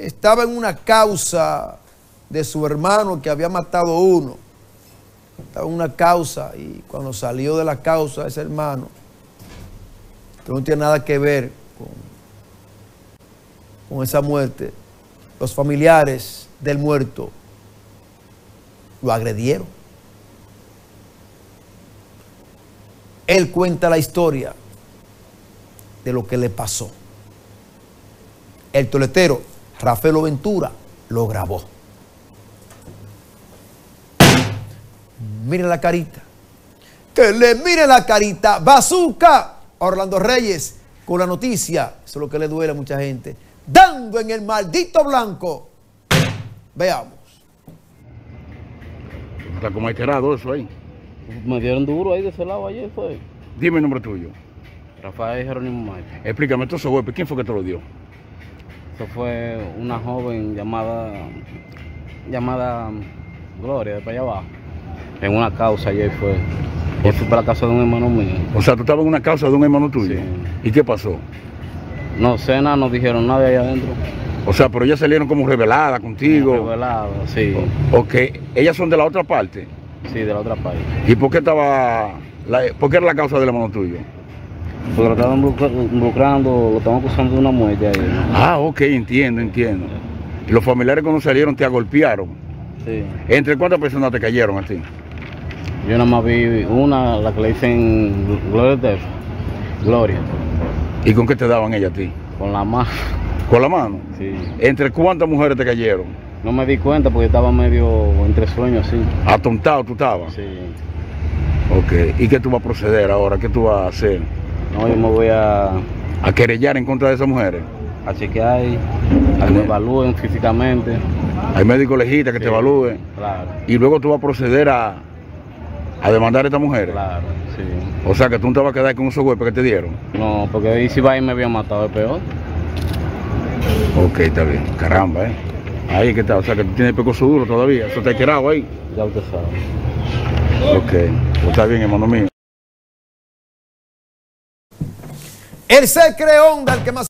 estaba en una causa de su hermano que había matado uno. Estaba en una causa y cuando salió de la causa ese hermano, que no tiene nada que ver con esa muerte, los familiares del muerto lo agredieron. Él cuenta la historia de lo que le pasó. El toletero Rafael Ventura lo grabó. Miren la carita. Que le miren la carita. Bazooka. Orlando Reyes con la noticia. Eso es lo que le duele a mucha gente. Dando en el maldito blanco. Veamos. Está como alterado eso ahí. Me dieron duro ahí de ese lado ayer, fue. Dime el nombre tuyo. Rafael Jerónimo Maite. Explícame todo ese golpe. ¿Quién fue que te lo dio? Eso fue una joven llamada Gloria, de para allá abajo. En una causa ayer fue. Yo fui para la casa de un hermano mío. O sea, tú estabas en una causa de un hermano tuyo. Sí. ¿Y qué pasó? No sé nada, no dijeron nada ahí adentro. O sea, pero ellas salieron como reveladas contigo. Revelado, sí. Ok, ellas son de la otra parte. Sí, de la otra parte. ¿Y por qué por qué era la causa del hermano tuyo? Porque lo estaban involucrando, lo estaban acusando de una muerte ahí, ¿no? Ah, ok, entiendo. ¿Y los familiares cuando salieron te agolpearon? Sí. ¿Entre cuántas personas te cayeron a ti? Yo nada más vi una, la que le dicen Gloria. ¿Y con qué te daban ellas a ti? Con la mano. ¿Con la mano? Sí. ¿Entre cuántas mujeres te cayeron? No me di cuenta porque estaba medio entre sueños así. ¿Atontado tú estabas? Sí. Ok, ¿y qué tú vas a proceder ahora? ¿Qué tú vas a hacer? No, yo me voy a ¿A querellar en contra de esas mujeres? chequear, a que me evalúen físicamente. Hay médicos legistas que te evalúen. Claro. Y luego tú vas a proceder a demandar a estas mujeres. Claro, sí. O sea que tú no te vas a quedar con esos golpes que te dieron. No, porque ahí si va y me había matado, es peor. Ok, está bien. Caramba, Ahí es que está. O sea que tú tienes el pecoso duro todavía. Eso te ha quedado ahí. Ya usted sabe. Ok. Pues está bien, hermano mío. Él se cree onda, el que más